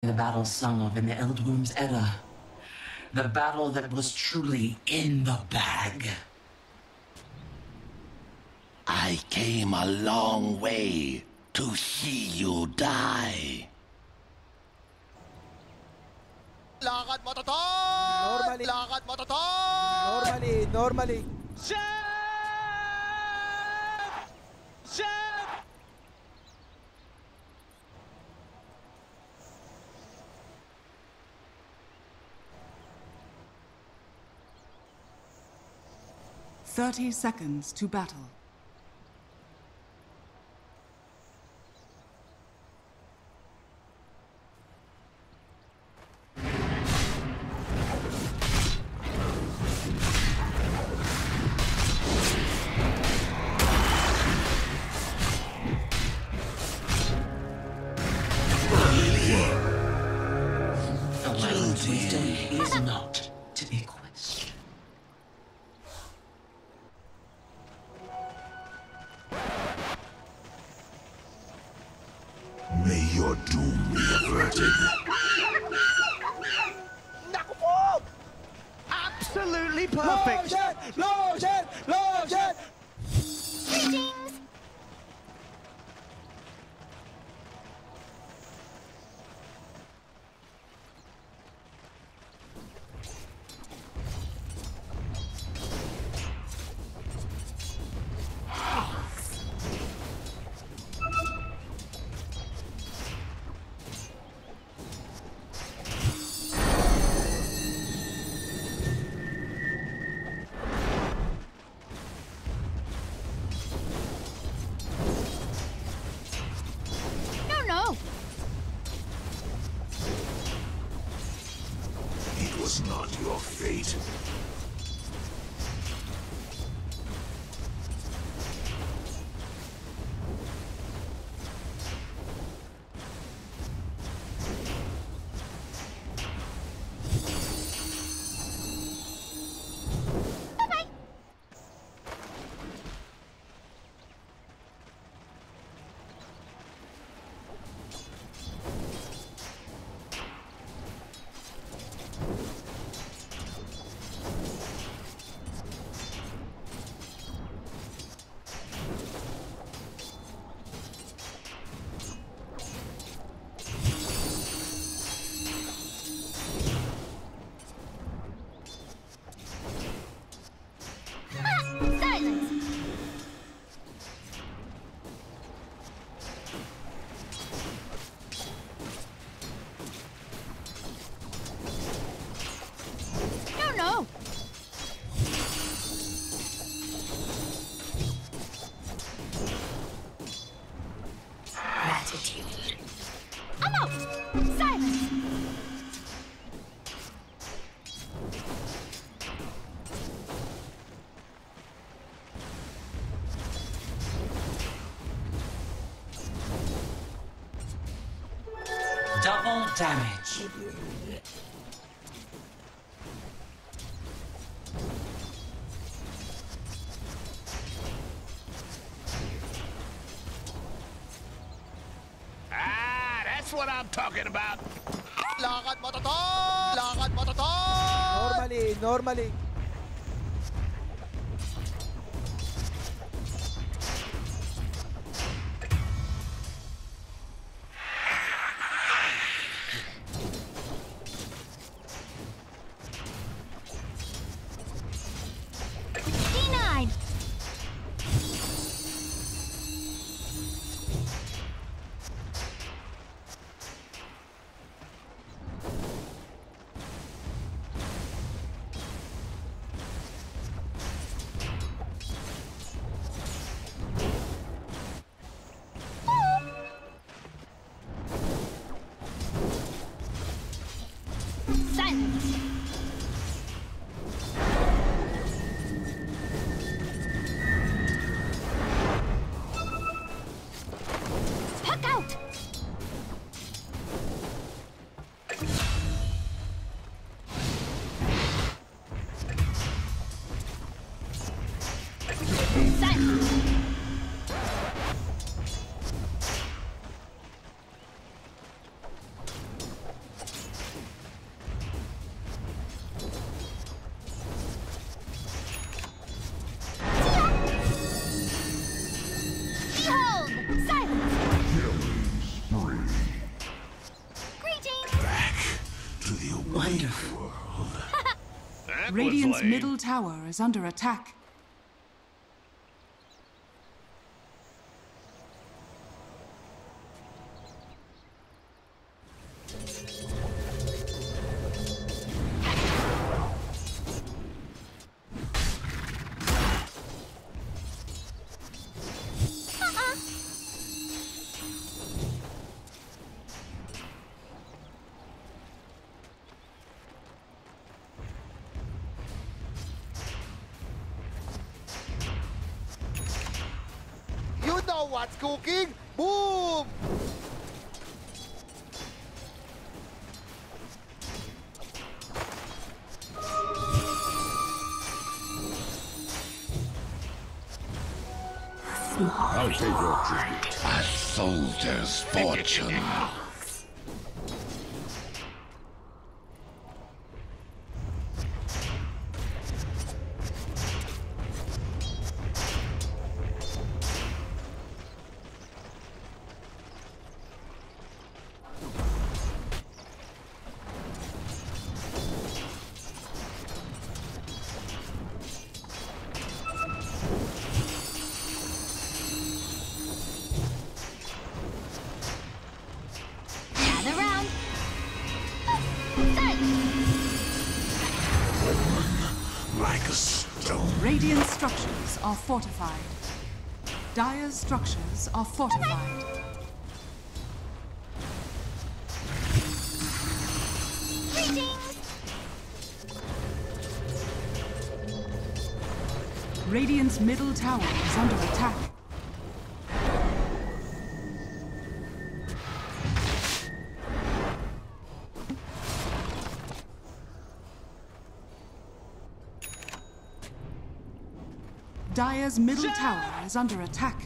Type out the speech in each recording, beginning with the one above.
the battle sung of in the Eldworm's era. The battle that was truly in the bag. I came a long way to see you die. Lakad mo, Toton! Normally. Lakad mo, Toton! Normally. Chef! Chef! Thirty seconds to battle. Alliance wisdom is not to be questioned. May your doom be averted. Naku po! Absolutely perfect! Lotion! Greetings! No! It was not your fate. Bye-bye! Silence! No! Gratitude. I'm out! Silence! Double damage. That's what I'm talking about. Lakad mo, Toton! Lakad mo, Toton! Normally. Denied! Silence! Puck out! Silence! Wonderful. Radiant's middle tower is under attack. You know what's cooking? Boom! I'll take your tribute. A soldier's fortune. Gather round. Like a stone. Radiant structures are fortified. Dire's structures are fortified. Greetings. Radiant's middle tower is under attack. Dire's middle tower is under attack.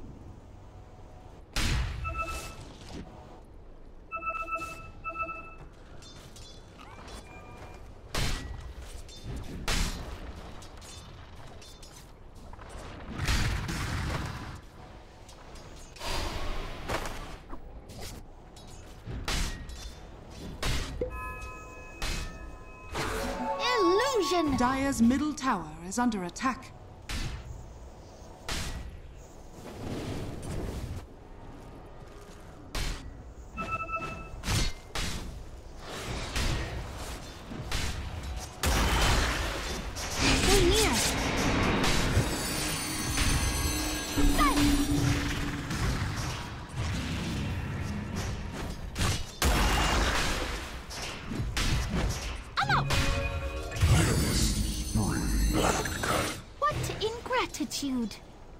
Illusion. Dire's middle tower is under attack. So near. Silence. I'm out. What ingratitude.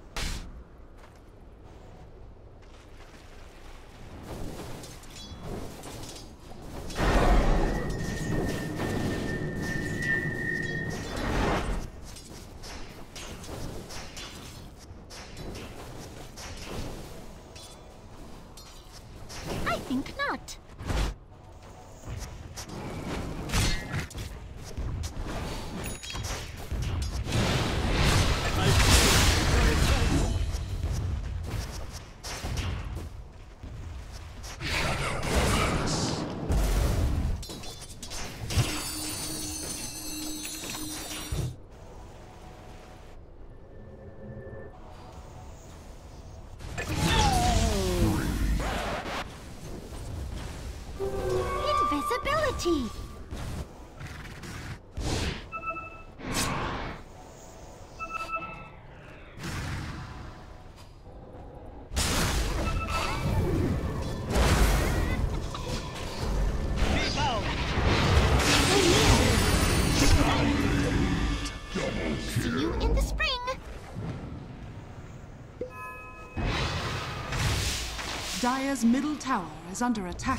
I think not. Invisibility. See you in the spring. Dire's middle tower is under attack.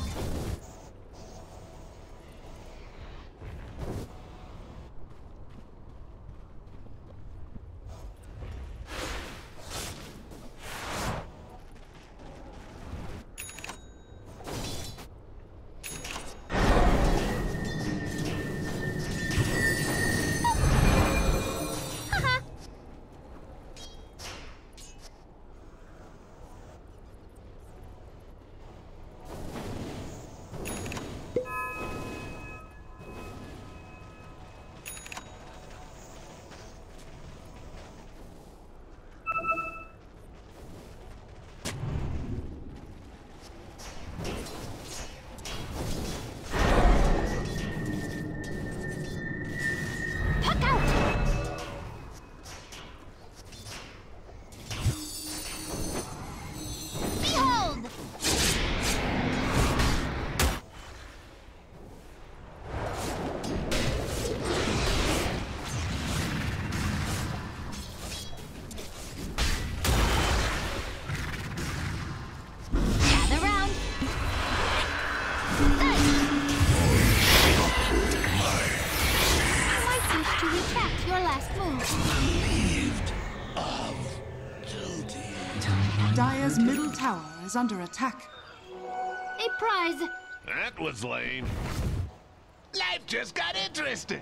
relieved of duty. Dire's middle tower is under attack. A prize. That was lame. Life just got interesting.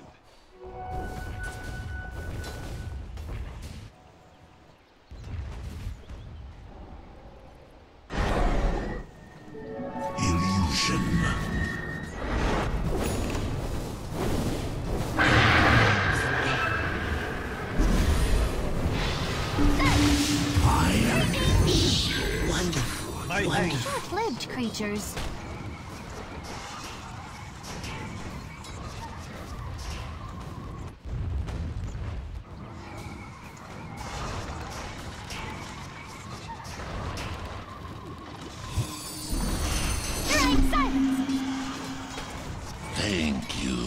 Illusion. Wonderful. Short-lived creatures. Thank you.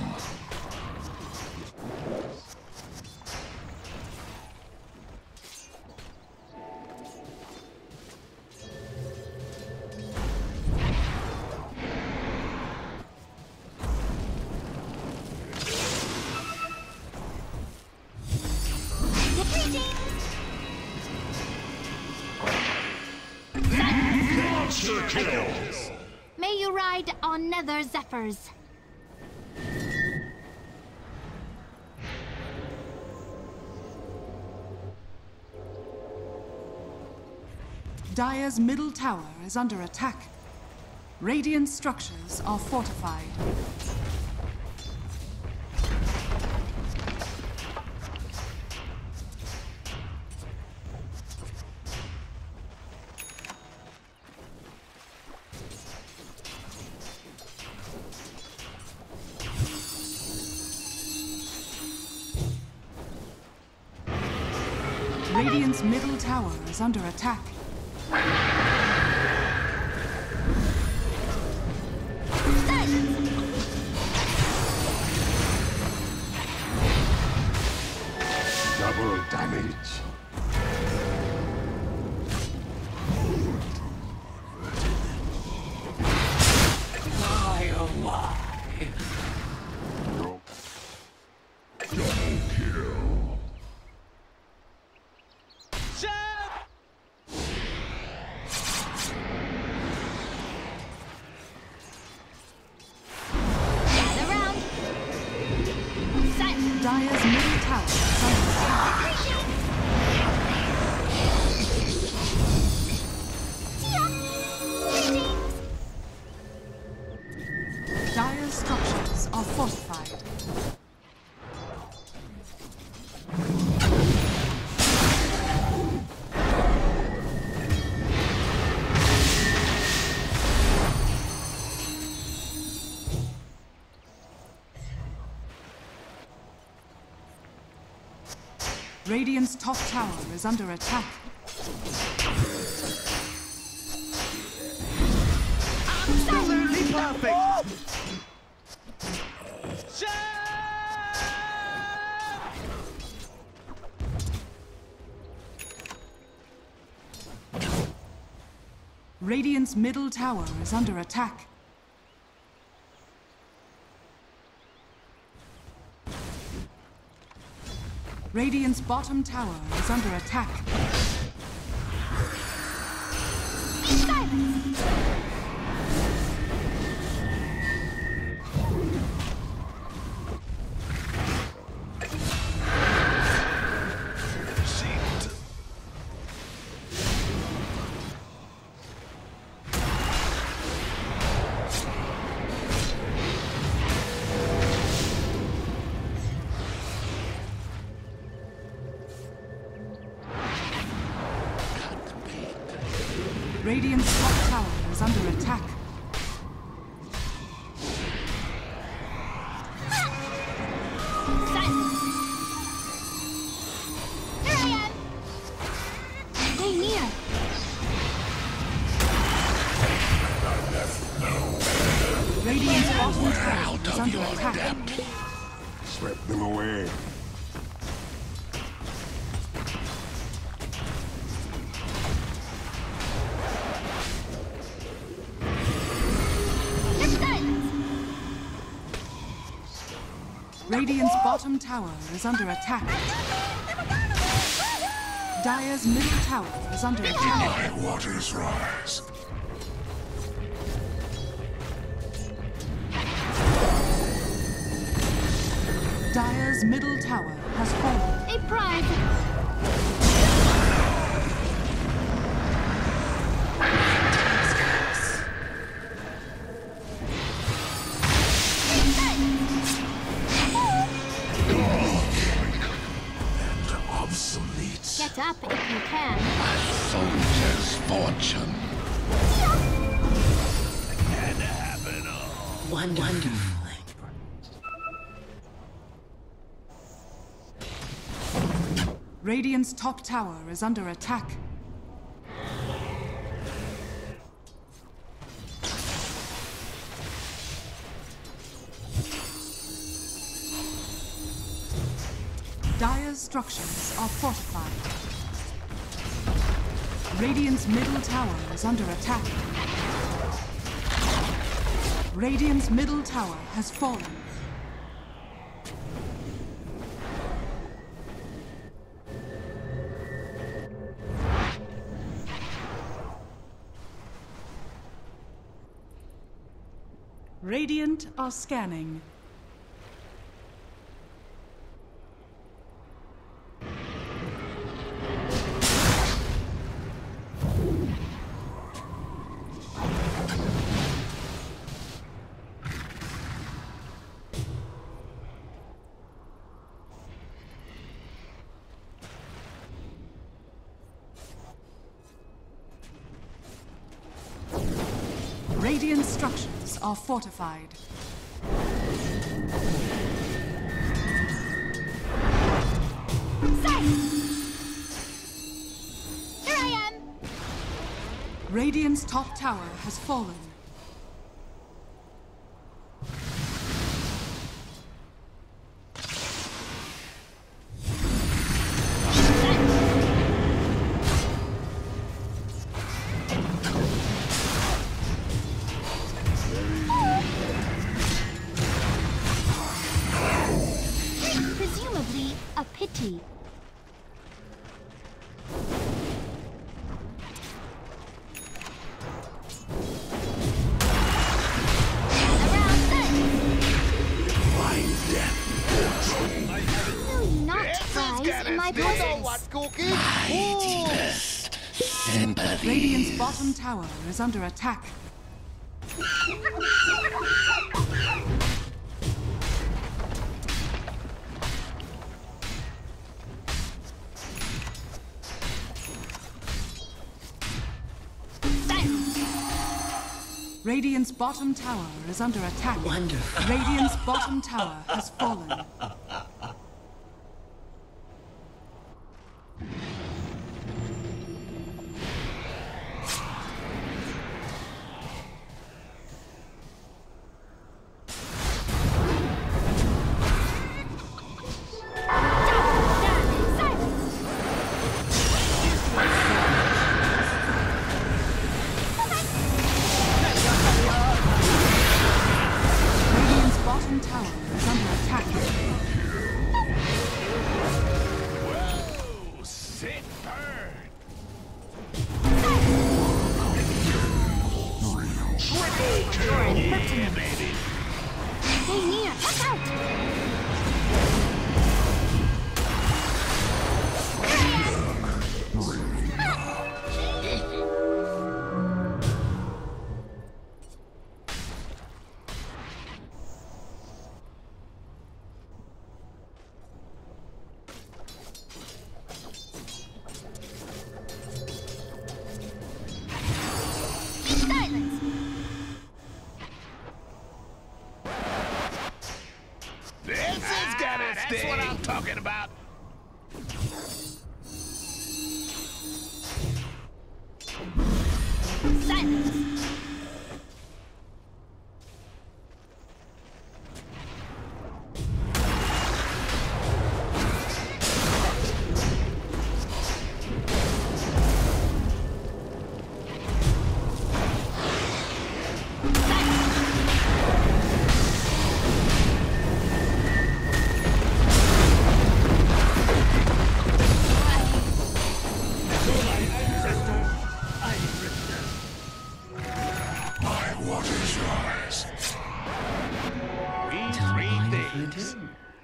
Monster kill! May you ride on nether zephyrs. Dire's middle tower is under attack. Radiant structures are fortified. Radiant's middle tower is under attack. Double damage. Why, oh why? Double kill. Gather round. Set. Dire's middle tower is under attack. Dire's structures are fortified. Radiant's top tower is under attack. Absolutely perfect! Radiant's middle tower is under attack. Radiant's bottom tower is under attack. Radiant's top tower is under attack. Silence. Here I am. Stay near. Radiant's bottom We're tower out is of under your attack. depth. Swept them away. Radiant's bottom tower is under attack. Dire's middle tower is under attack. My waters rise. Dire's middle tower has fallen. A prize. Get up if you can. A soldier's fortune. Had to happen all. Wonderful. Radiant's top tower is under attack. Dire's structures are fortified. Radiant's middle tower is under attack. Radiant's middle tower has fallen. Radiant are scanning. Radiant structures are fortified. Here I am. Radiant's top tower has fallen. Presumably a pity. No, not fries in my You know presence. what's cooking? Deepest sympathy. Radiant's bottom tower is under attack. Radiant's bottom tower is under attack. Wonderful. Radiant's bottom tower has fallen. Radiant's bottom tower is under attack. Whoa! Sick burn! Triple kill! Yeah, baby! Stay near. Watch out. Silence. This has got a sting! That's what I'm talking about! Silence. Clinton?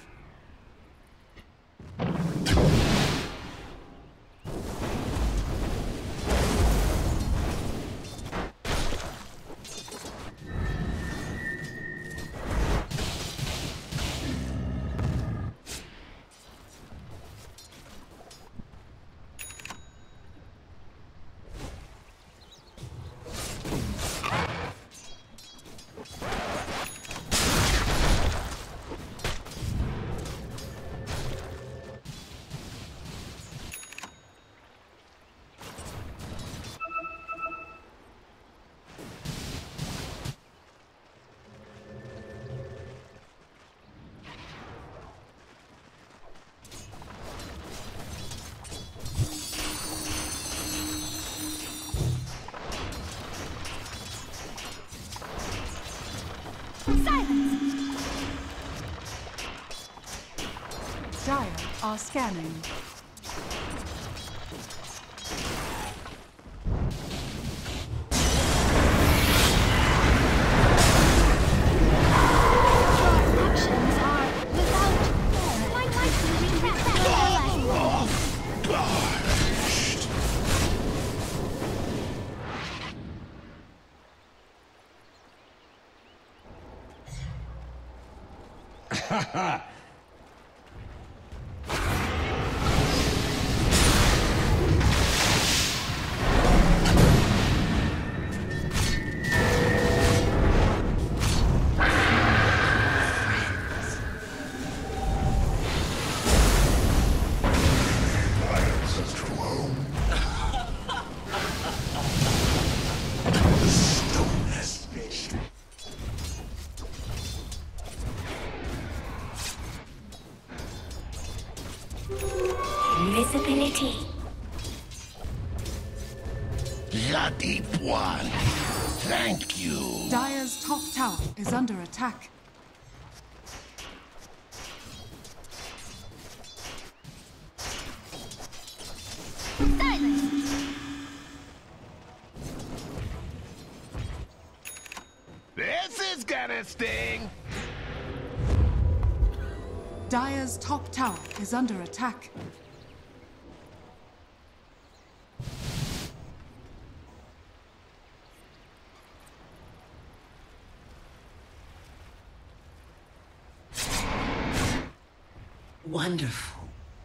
Dire are scanning. Actions are without care. Why can't you retract that? Invisibility. The Deep One. Thank you. Dire's top tower is under attack. This is gonna sting. Dire's top tower is under attack. Wonderful.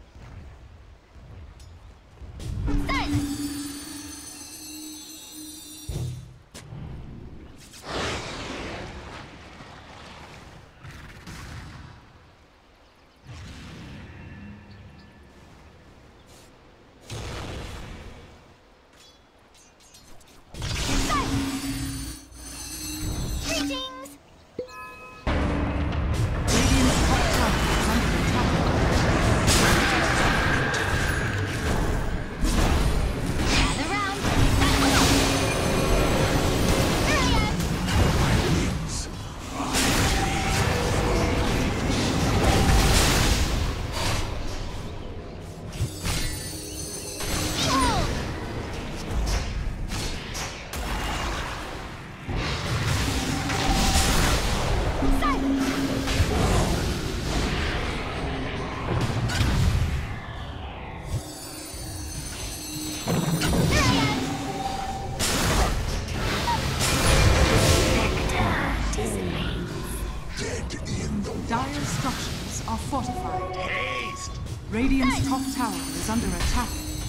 Dire's structures are fortified. Haste. Radiant's top tower is under attack.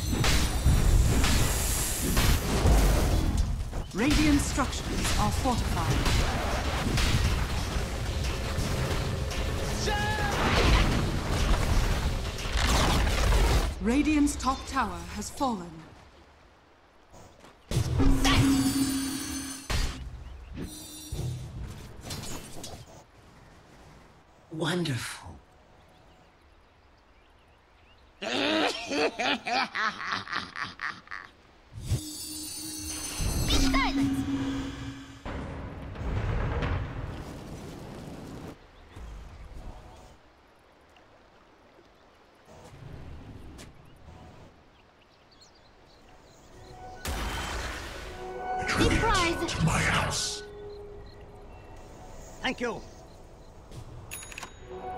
Radiant structures are fortified. Radiant's top tower has fallen. Wonderful. Surprise! To my house. Thank you.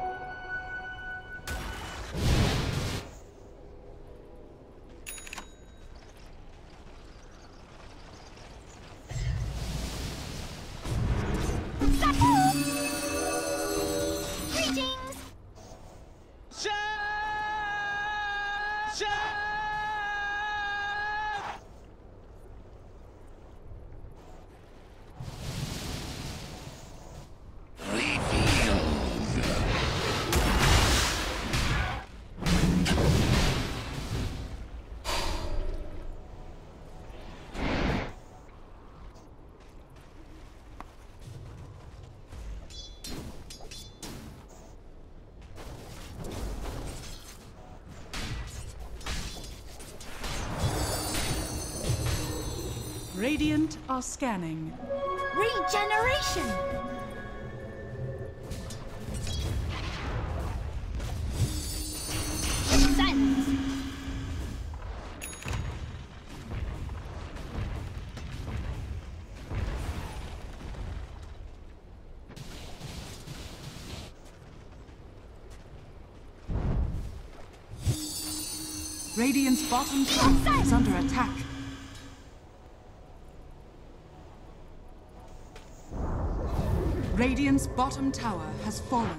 Radiant are scanning. Regeneration! Silence! Radiant's bottom tower is under attack. Radiant's bottom tower has fallen.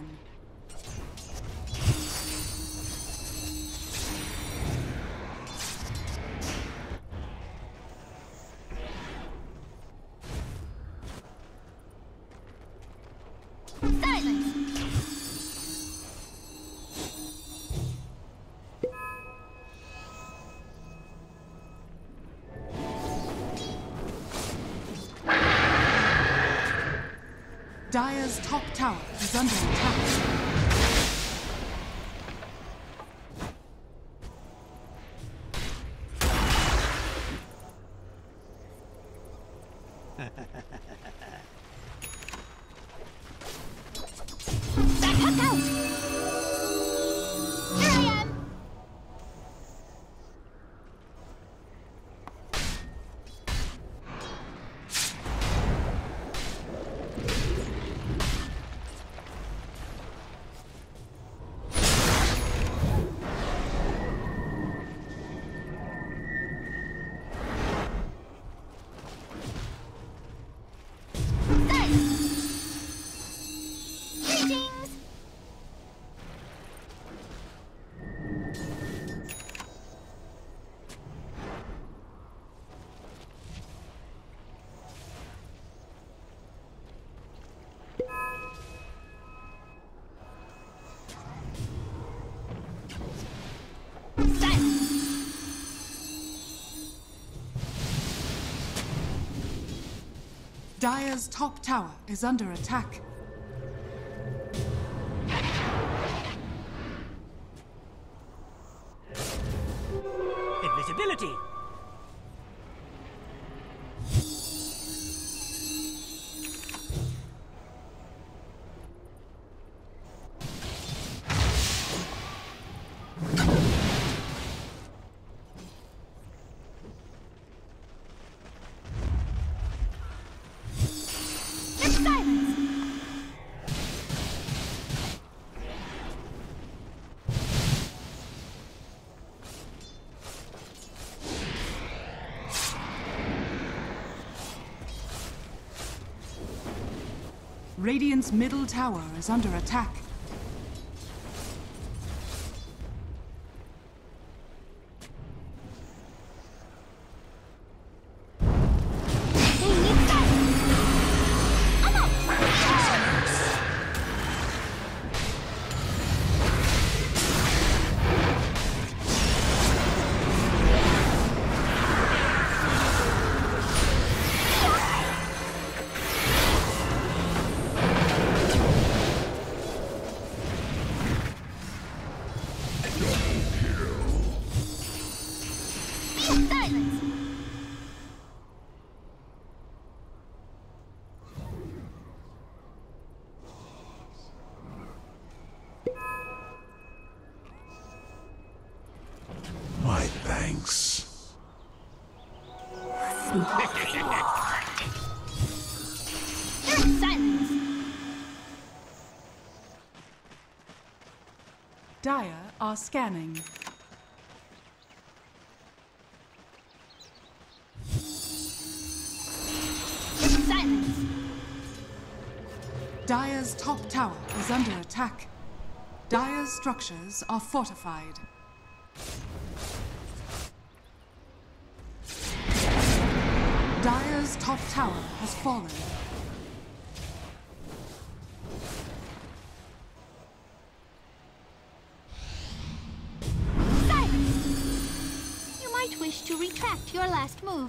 Silence! Dire's top tower is under attack. Back hook out! Here I am! Dire's top tower is under attack. Invisibility! Radiant's middle tower is under attack. My thanks. Silence! Dire are scanning. Silence! Dire's top tower is under attack. Dire's structures are fortified. Dire's top tower has fallen. Silence! You might wish to retract your last move.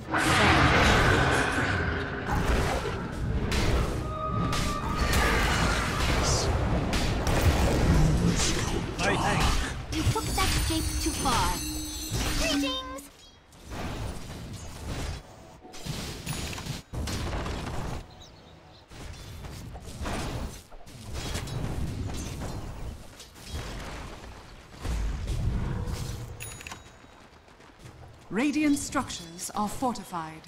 You took that jape too far. Greetings! Radiant structures are fortified.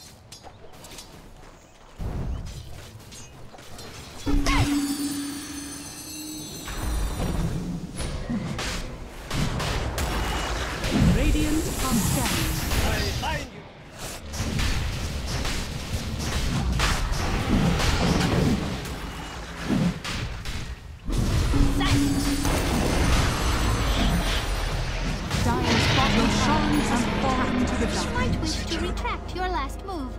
Radiant are scanning. You might wish to retract your last move.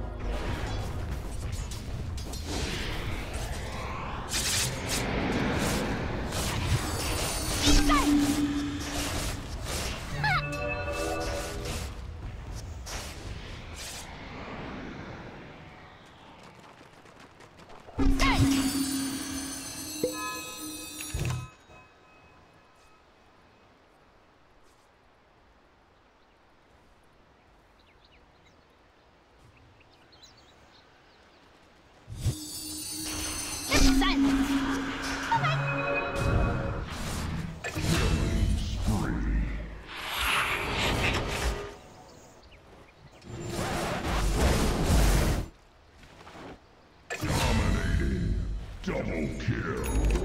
Double kill.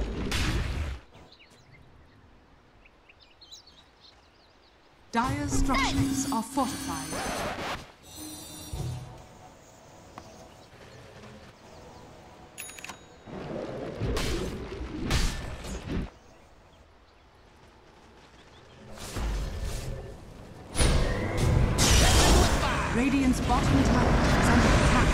Dire's structures are fortified. Radiant's bottom tower is under attack.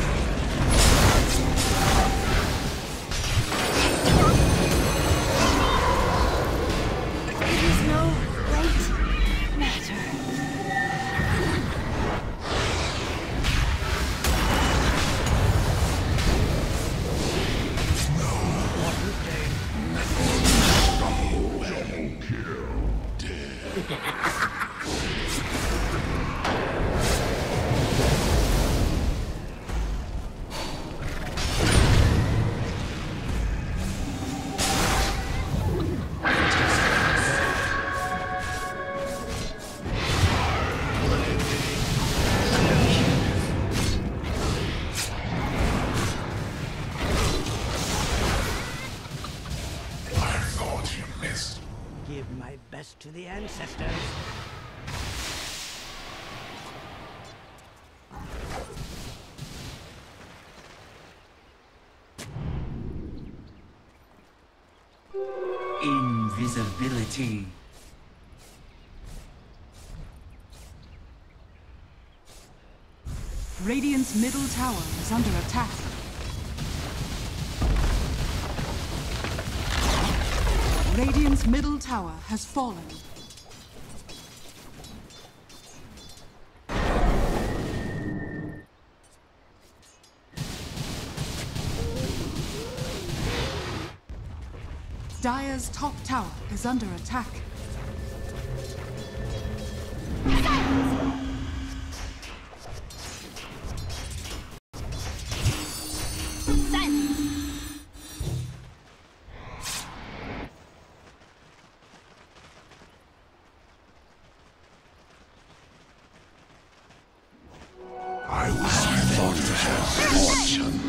Give my best to the ancestors. Invisibility. Radiant's middle tower is under attack. Radiant's middle tower has fallen. Dire's top tower is under attack. I thought to have fortune.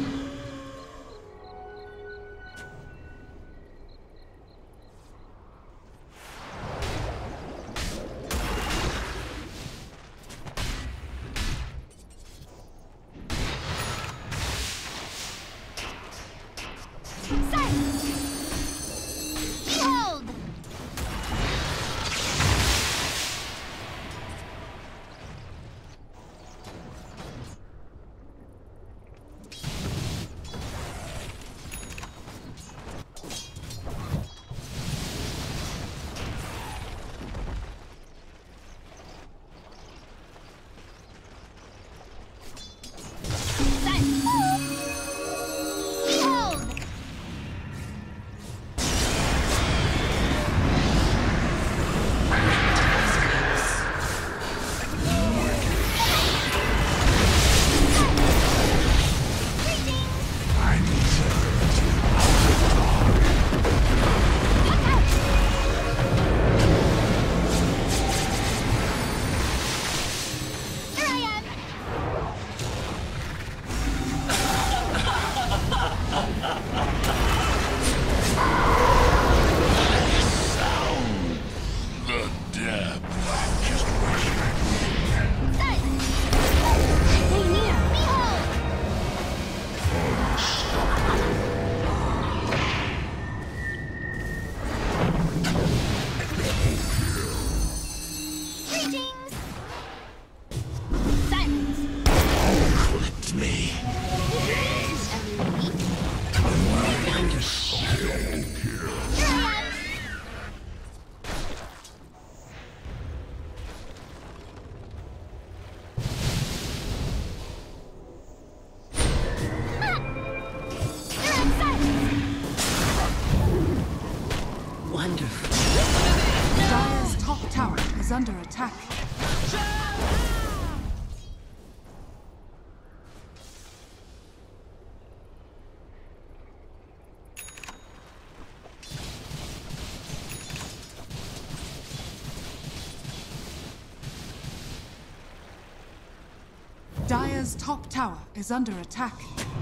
Wonderful. Dire's top tower is under attack. Dire's top tower is under attack.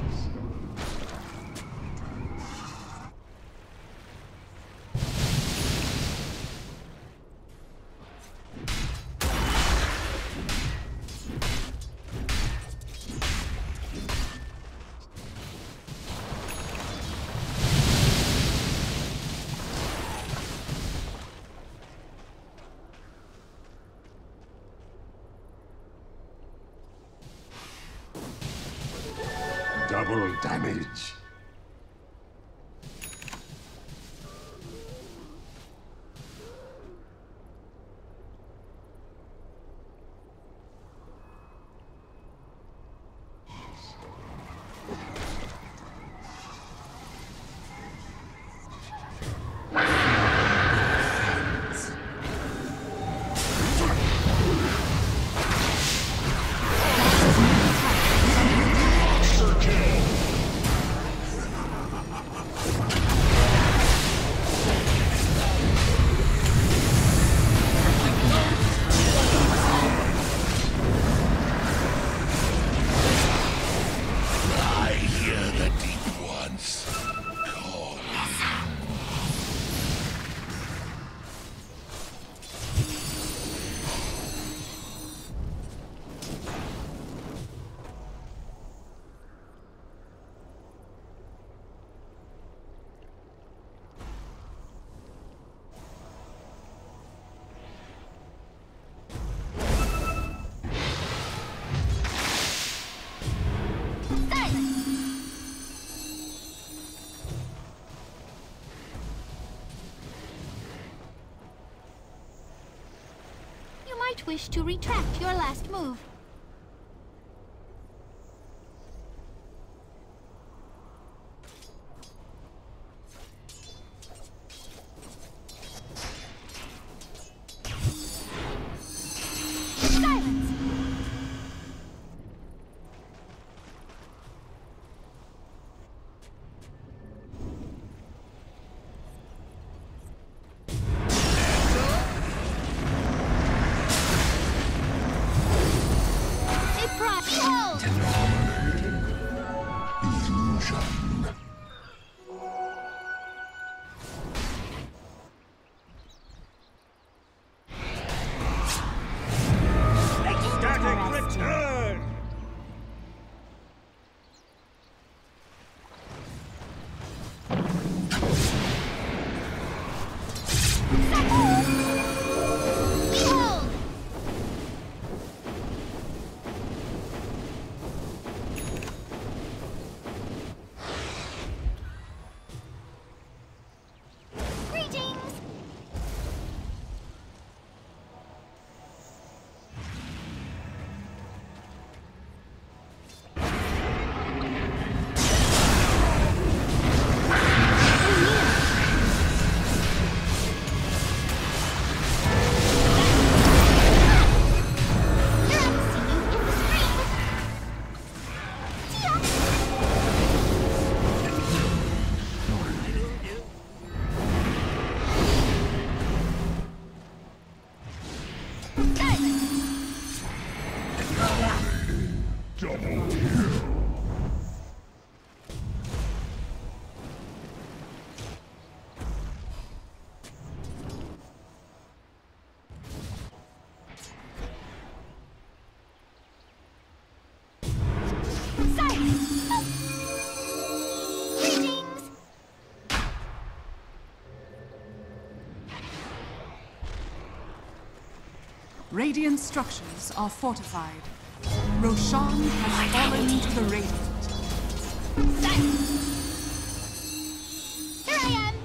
Double damage. might wish to retract your last move. Radiant structures are fortified. Roshan has fallen to the Radiant. Here I am!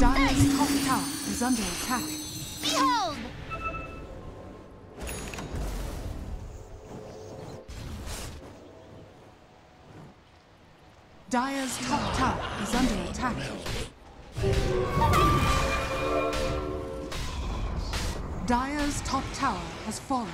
Dire's top tower is under attack. Behold! Dire's top tower is under attack. Dire's top tower has fallen.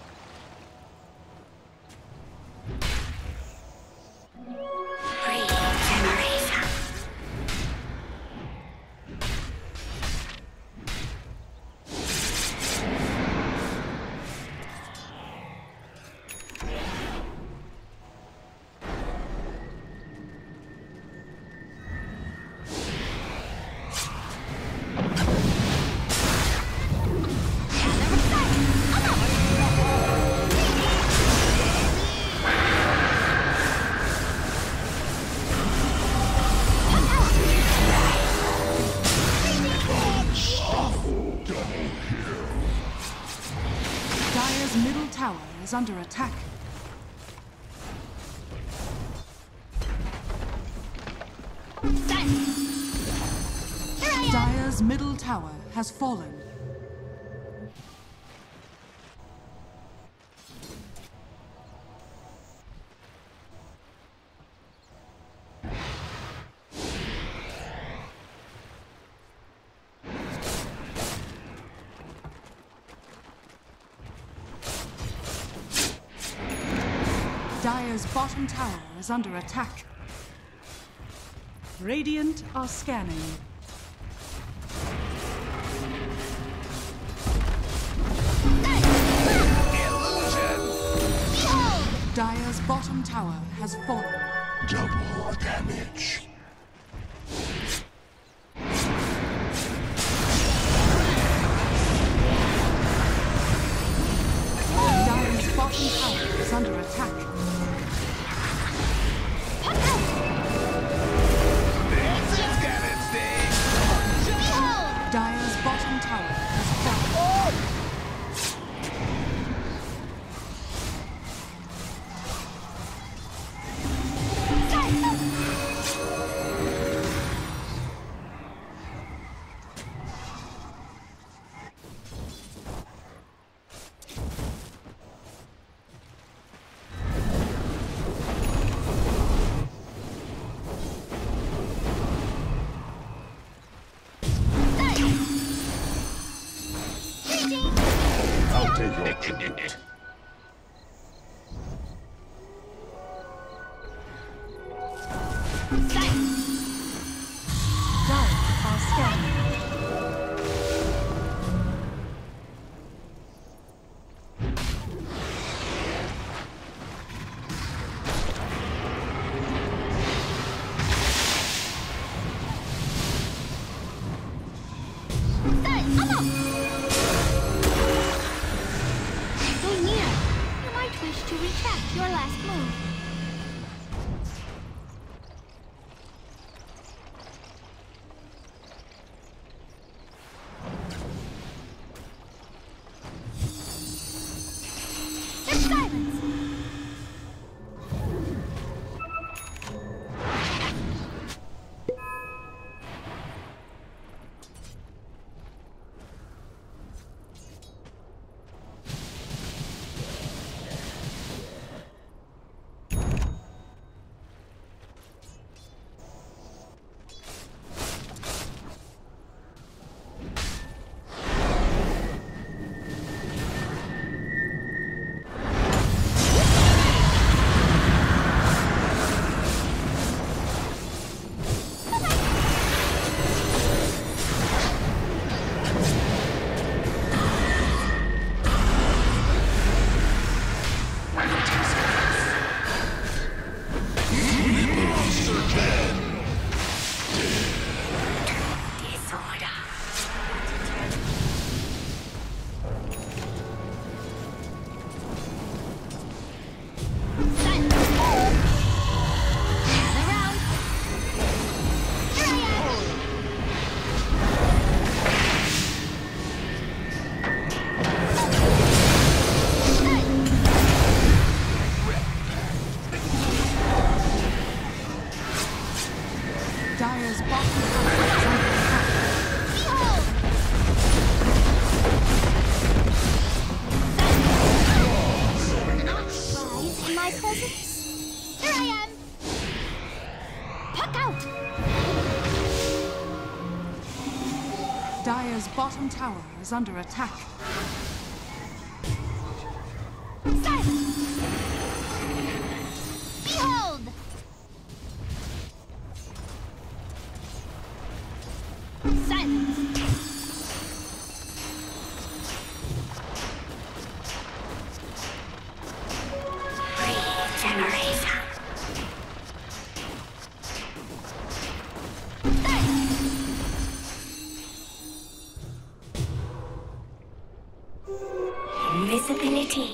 Dire's middle tower is under attack. Dire's middle tower has fallen. Dire's bottom tower is under attack. Radiant are scanning. Dire's bottom tower has fallen. Double damage. Dire's bottom tower is under attack. Dire's bottom tower has fallen. I'll take your tribute. Dire are scanning. Go near. You might wish to retract your last move. There's silence. Dire's bottom tower is under attack. Dire's bottom tower is under attack. Silence! Behold! Silence! Regeneration. Invisibility.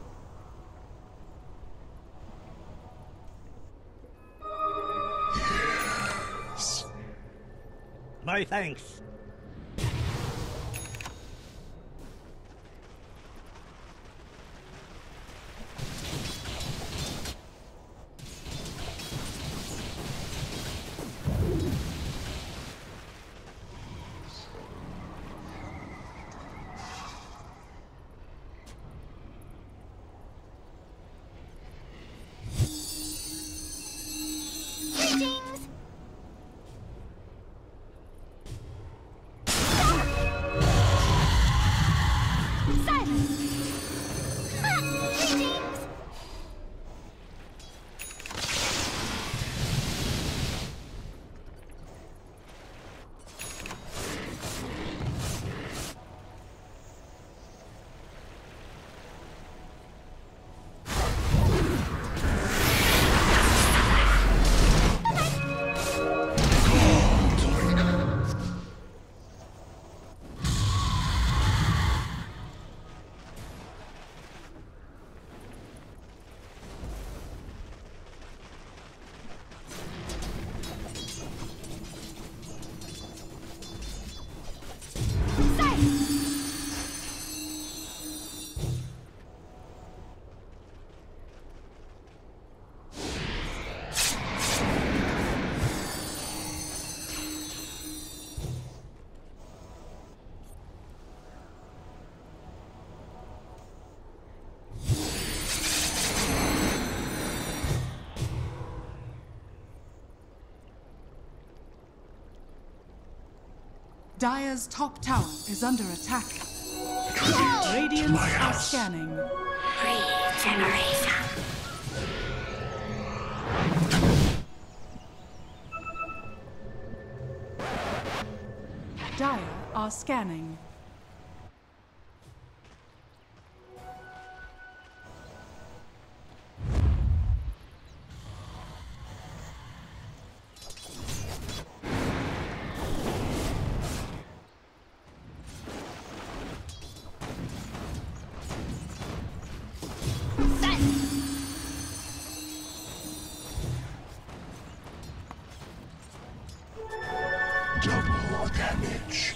My thanks. Greetings! Silence! Greetings! Dire's top tower is under attack. Retreat Radiants to my are house. scanning. Regeneration. Dire are scanning. Double damage.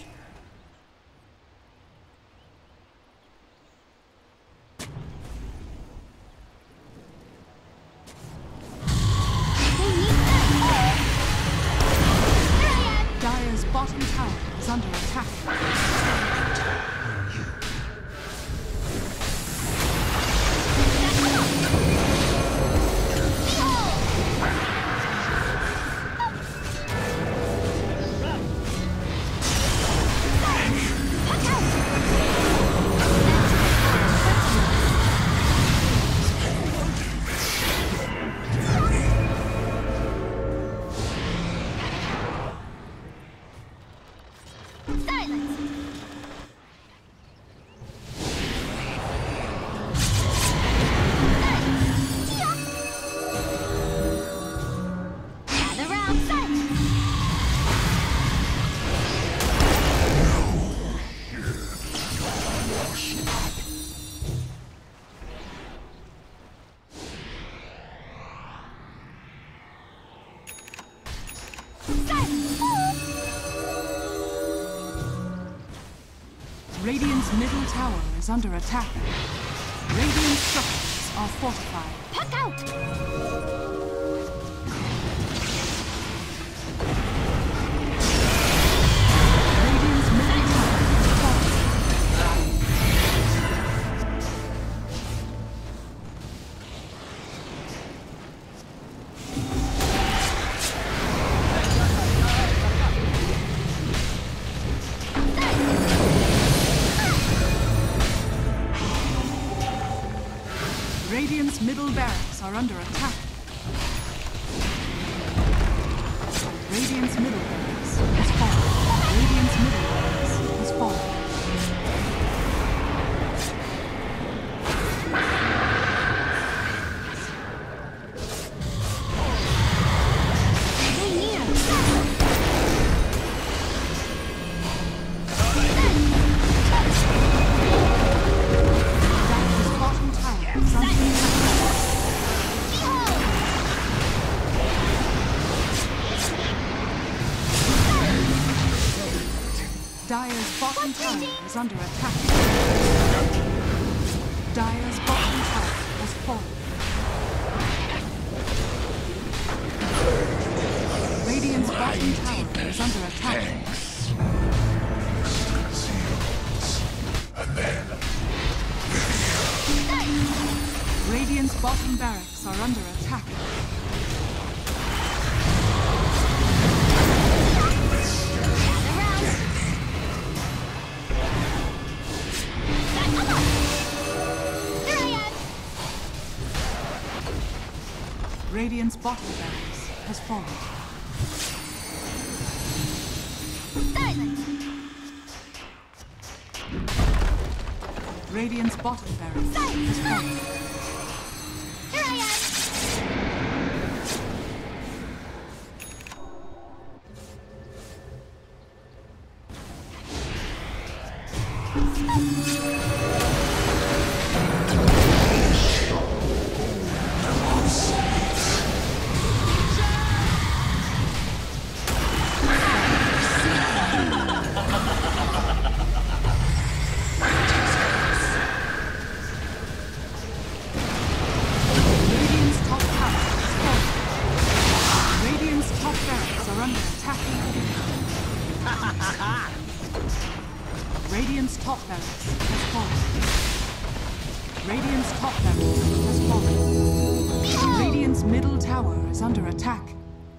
Dire's bottom tower is under attack. Radiant's middle tower is under attack. Radiant structures are fortified. Puck out! Radiant's middle tower is falling. Radiant's middle barracks are under attack. Radiant's middle barracks has fallen. Radiant's middle barracks has fallen. Dire's bottom tower is under attack. Dire's bottom tower has fallen. Radiant's bottom tower is under attack. And then Radiant's bottom barracks are under attack. Radiant's bottom barracks has fallen. Radiant's bottom barracks has fallen. Here I am! Radiant's top barracks has fallen. Radiant's top barracks has fallen. Radiant's middle tower is under attack.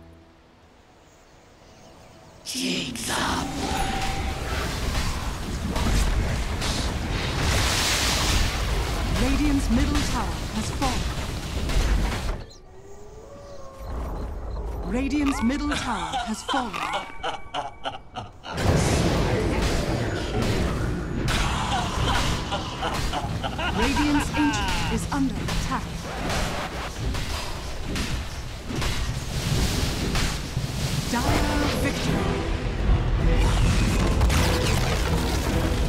Jigs up. Radiant's middle tower has fallen. Radiant's middle tower has fallen. Radiant's ancient is under attack. Dire victory.